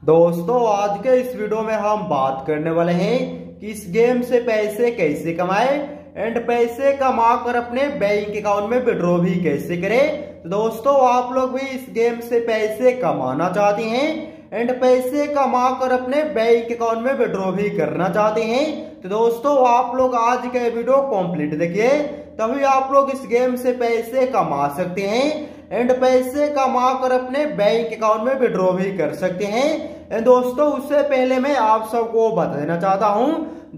दोस्तों आज के इस वीडियो में हम बात करने वाले हैं कि इस गेम से पैसे कैसे कमाए एंड पैसे कमा कर अपने बैंक अकाउंट में विड्रॉ भी कैसे करें। तो दोस्तों आप लोग भी इस गेम से पैसे कमाना चाहते हैं एंड पैसे कमा कर अपने बैंक अकाउंट में विड्रॉ भी करना चाहते हैं तो दोस्तों आप लोग आज का वीडियो कंप्लीट देखिए, तभी आप लोग इस गेम से पैसे कमा सकते हैं एंड पैसे कमा कर अपने बैंक अकाउंट में विड्रॉ भी कर सकते हैं। दोस्तों उससे पहले मैं आप सबको बता देना चाहता हूं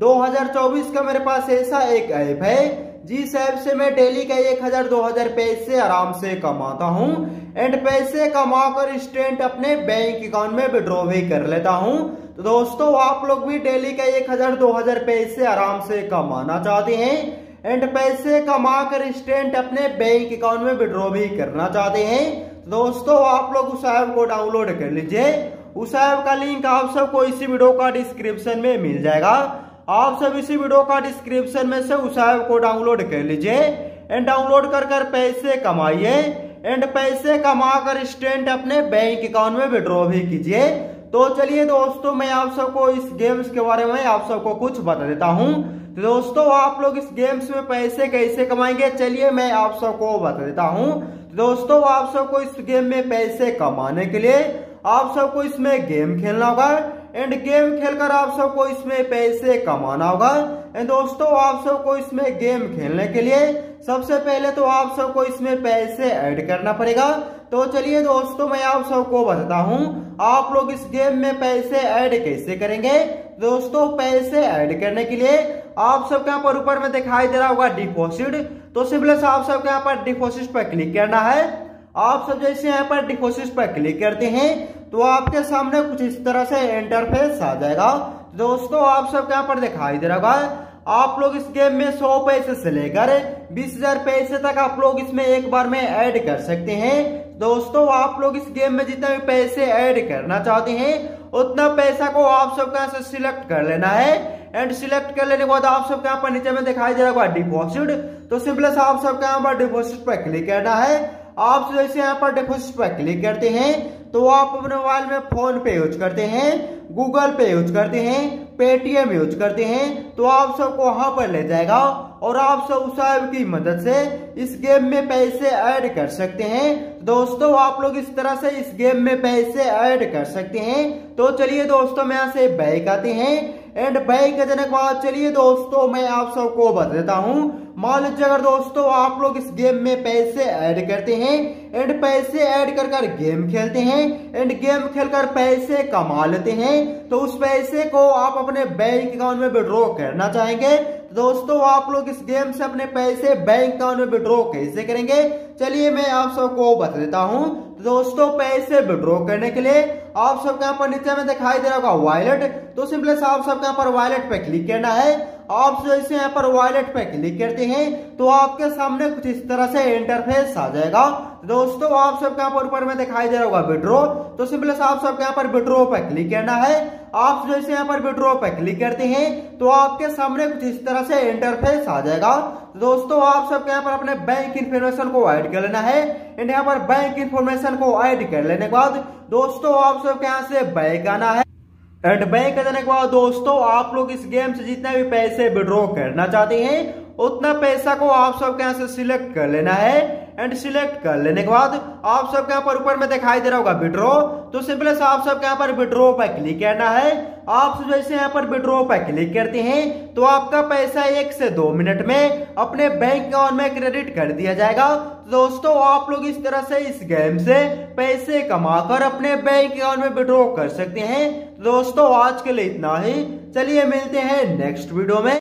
2024 का मेरे पास ऐसा एक ऐप है जिस ऐप से मैं डेली का 1000-2000 पैसे आराम से कमाता हूं एंड पैसे कमा कर इंस्टेंट अपने बैंक अकाउंट में विड्रॉ भी कर लेता हूं। तो दोस्तों आप लोग भी डेली का 1000-2000 पैसे आराम से कमाना चाहते हैं एंड पैसे कमा कर इंस्टेंट अपने बैंक अकाउंट में विड्रॉ भी करना चाहते हैं तो दोस्तों आप लोग उस ऐप को डाउनलोड कर लीजिए। उस ऐप का लिंक आप सबको इसी वीडियो का डिस्क्रिप्शन में मिल जाएगा। आप सब इसी वीडियो का डिस्क्रिप्शन में से उस ऐप को डाउनलोड कर लीजिए एंड डाउनलोड कर पैसे कमाइए एंड पैसे कमा कर इंस्टेंट अपने बैंक अकाउंट में विड्रॉ भी कीजिए। तो चलिए दोस्तों मैं आप सबको इस गेम्स के बारे में आप सबको कुछ बता देता हूं। तो दोस्तों आप लोग इस गेम्स में पैसे कैसे कमाएंगे चलिए मैं आप सबको बता देता हूं। तो दोस्तों आप सबको इस गेम में पैसे कमाने के लिए आप सबको इसमें गेम खेलना होगा एंड गेम खेलकर आप सबको इसमें पैसे कमाना होगा। एंड दोस्तों आप सबको इसमें गेम खेलने के लिए सबसे पहले तो आप सबको इसमें पैसे ऐड करना पड़ेगा। तो चलिए दोस्तों मैं आप सबको बताता हूं आप लोग इस गेम में पैसे ऐड कैसे करेंगे। दोस्तों पैसे ऐड करने के लिए आप सबके यहाँ पर ऊपर में दिखाई दे रहा होगा डिपॉजिट, तो सिंपली आप सबके यहाँ पर डिपॉजिट पर क्लिक करना है। आप सब जैसे यहाँ पर डिपॉजिट पर क्लिक करते हैं तो आपके सामने कुछ इस तरह से इंटरफेस आ जाएगा। दोस्तों आप सबके यहाँ पर दिखाई दे रहा होगा आप लोग इस गेम में 100 पैसे से लेकर 20,000 पैसे तक आप लोग इसमें एक बार में ऐड कर सकते हैं। दोस्तों आप लोग इस गेम में जितना भी पैसे ऐड करना चाहते हैं उतना पैसा को आप सबके यहाँ से सिलेक्ट कर लेना है एंड सिलेक्ट कर लेने के बाद आप सबके यहाँ पर नीचे में दिखाई दे रहा है डिपॉजिट, तो सिंपली आप सबके यहाँ पर डिपॉजिट पर क्लिक करना है। आप जैसे यहाँ पर डिपॉजिट पर क्लिक करते हैं तो आप अपने मोबाइल में फोन पे यूज करते हैं, गूगल पे यूज करते हैं, पेटीएम यूज करते हैं तो आप सबको वहां पर ले जाएगा और आप सब उस ऐप की मदद से इस गेम में पैसे ऐड कर सकते हैं। दोस्तों आप लोग इस तरह से इस गेम में पैसे ऐड कर सकते हैं। तो चलिए दोस्तों मैं यहाँ से बैक आते हैं एंड बैक करने के बाद चलिए दोस्तों मैं आप सबको बता देता हूँ। मान लीजिए अगर दोस्तों आप लोग इस गेम में पैसे ऐड करते हैं एंड पैसे ऐड कर गेम खेलते हैं एंड गेम खेलकर पैसे कमा लेते हैं तो उस पैसे को आप अपने बैंक अकाउंट में विड्रॉ करना चाहेंगे। तो दोस्तों आप लोग इस गेम से अपने पैसे बैंक अकाउंट में विड्रॉ कैसे करेंगे चलिए मैं आप सबको बता देता हूँ। तो दोस्तों पैसे विड्रॉ करने के लिए आप सबके यहाँ पर नीचे में दिखाई दे रहा होगा वॉलेट, तो सिंपली आप सबके यहाँ पर वॉलेट पे क्लिक करना है। आप जैसे यहाँ पर वॉलेट पे क्लिक करते हैं तो आपके सामने कुछ इस तरह से इंटरफेस आ जाएगा। दोस्तों आप सबके यहाँ पर ऊपर में दिखाई दे रहा होगा विड्रॉ, तो सिंपली आप सबके यहाँ पर विड्रॉ पे क्लिक करना है। आप जैसे यहाँ पर विड्रॉ पे क्लिक करते हैं तो आपके सामने कुछ इस तरह से इंटरफेस आ जाएगा। दोस्तों आप सबके यहाँ पर अपने बैंक इन्फॉर्मेशन को ऐड कर लेना है एंड यहाँ पर बैंक इन्फॉर्मेशन को ऐड कर लेने के बाद दोस्तों आप सबके यहाँ से बैक आना है एंड बैंक जाने के बाद दोस्तों आप लोग इस गेम से जितना भी पैसे विड्रॉ करना चाहते हैं उतना पैसा को आप सबके यहाँ से सिलेक्ट कर लेना है एंड सिलेक्ट कर लेने के बाद आप सबके यहाँ पर ऊपर में दिखाई दे रहा होगा विड्रॉ, तो सिंपली आप सबके यहाँ पर विड्रॉ पर क्लिक करना है। आप जैसे यहाँ पर विड्रॉ पर क्लिक करते हैं तो आपका पैसा 1 से 2 मिनट में अपने बैंक अकाउंट में क्रेडिट कर दिया जाएगा। दोस्तों आप लोग इस तरह से इस गेम से पैसे कमाकर अपने बैंक अकाउंट में विड्रॉ कर सकते हैं। दोस्तों आज के लिए इतना ही, चलिए मिलते हैं नेक्स्ट वीडियो में।